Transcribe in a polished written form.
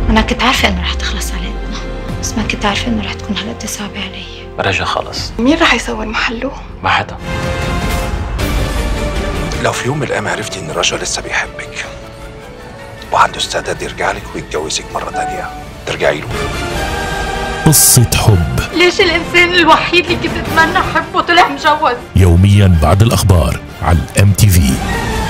أنا كنت عارفة إنه رح تخلص علاقتنا، بس ما كنت عارفة إنه رح تكون هالقد صعبة علي. رجا خلص. مين رح يصور محله؟ ما حدا. لو في يوم من الأيام عرفتي إن رجا لسه بيحبك وعنده استعداد يرجع لك ويتجوزك مرة تانية، ترجعي له. قصة حب. ليش الإنسان الوحيد اللي كنت أتمنى أحبه طلع مجوز؟ يوميا بعد الأخبار على MTV.